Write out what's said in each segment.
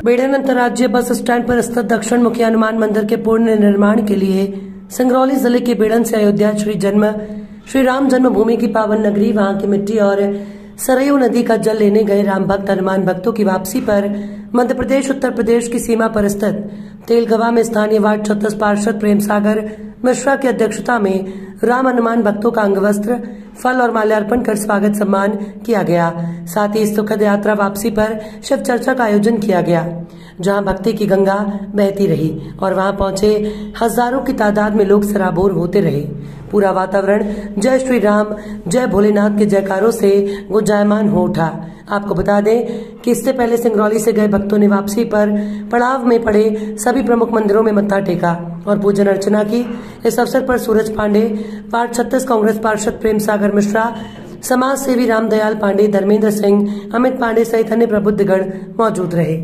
बेड़न अंतर्राज्यीय bus stand पर स्थित दक्षिण मुखी हनुमान मंदिर के पूर्ण निर्माण के लिए सिंगरौली जिले के बेड़न से अयोध्या श्री राम जन्मभूमि की पावन नगरी, वहां की मिट्टी और सरयू नदी का जल लेने गए राम भक्त हनुमान भक्तों की वापसी पर मध्य प्रदेश उत्तर प्रदेश की सीमा पर स्थित तेलगवा में स्थानीय वार्ड 36 पार्षद प्रेम सागर मिश्रा की अध्यक्षता में राम हनुमान भक्तों का अंगवस्त्र, फल और माल्यार्पण कर स्वागत सम्मान किया गया। साथ ही इस सुखद यात्रा वापसी पर शिव चर्चा का आयोजन किया गया, जहां भक्ति की गंगा बहती रही और वहां पहुंचे हजारों की तादाद में लोग सराबोर होते रहे। पूरा वातावरण जय श्री राम, जय भोलेनाथ के जयकारों से गुंजायमान हो उठा। आपको बता दें कि इससे पहले सिंगरौली से गए भक्तों ने वापसी पर पड़ाव में पड़े सभी प्रमुख मंदिरों में मत्था टेका और पूजन अर्चना की। इस अवसर पर सूरज पांडे, वार्ड 36 कांग्रेस पार्षद प्रेम सागर मिश्रा, समाज सेवी रामदयाल पांडे, धर्मेंद्र सिंह, अमित पांडे सहित अन्य प्रबुद्धगण मौजूद रहे।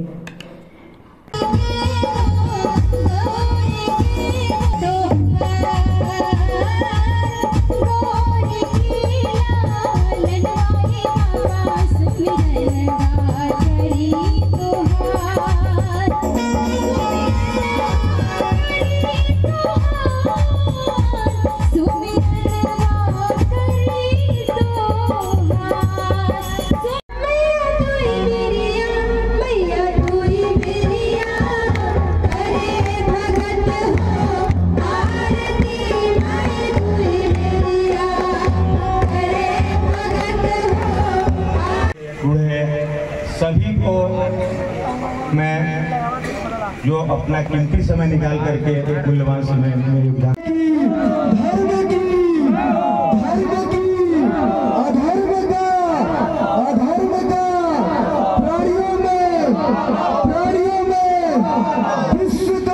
सभी को मैं जो अपना कीमती समय निकाल करके मूल्यवान समय में योगदान प्राणियों में विश्व